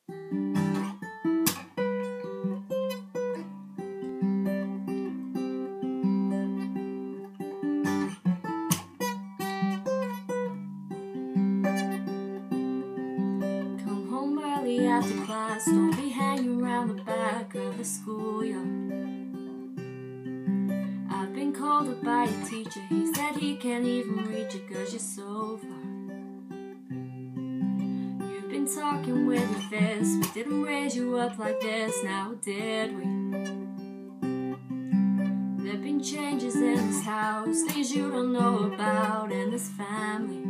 Come home early after class, don't be hanging around the back of the schoolyard. I've been called up by a teacher, he said he can't even reach you 'cause you're so far. You've been talking with your fists, we didn't raise you up like this, now did we? There've been changes in this house, things you don't know about in this family.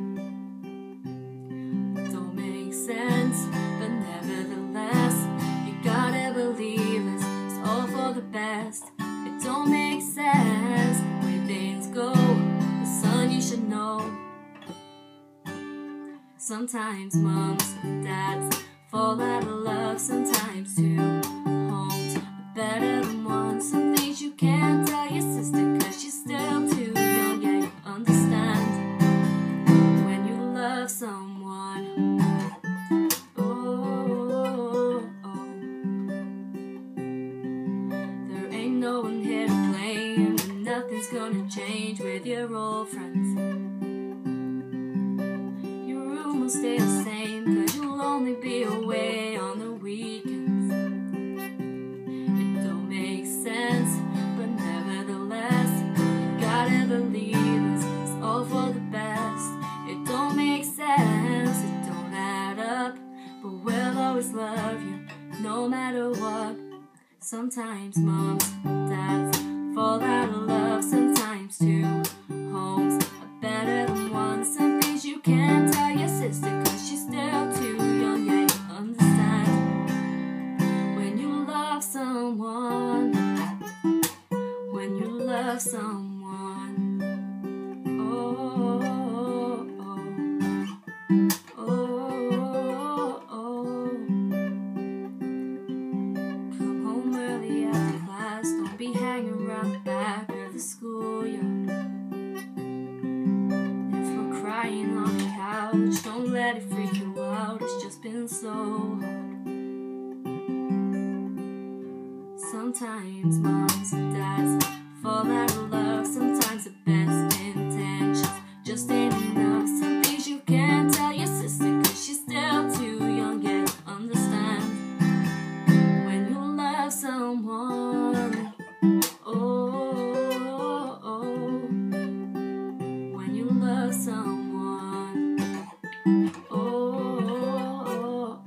Don't make sense, but nevertheless, you gotta believe it's all for the best. It don't make sense, the way things go, but son, you should know. Sometimes moms and dads fall out of love, sometimes two homes are better than one. Some things you can't tell your sister 'cause she's still too young. Yeah, you understand when you love someone. Oh, there ain't no one here to blame, and nothing's gonna change with your old friends. Stay the same, 'cause you'll only be away on the weekends. It don't make sense, but nevertheless, you gotta believe it's all for the best. It don't make sense, it don't add up, but we'll always love you, no matter what. Sometimes moms and dads fall out of love, sometimes two homes are better than one. Some things you can't tell your sister 'cause she's still too young. Yeah, you understand when you love someone, when you love someone. Oh, oh, oh, oh. Come home early after class, don't be hanging around the back of the schoolyard. Crying on the couch, don't let it freak you out, it's just been so hard. Sometimes moms and dads fall out of love, sometimes the best intentions just ain't enough. Some things you can't tell your sister 'cause she's still too young. Yeah, you understand when you love someone. Oh, oh, when you love someone. Oh,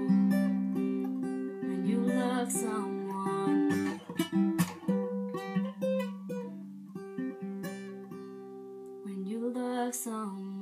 when you love someone. When you love someone.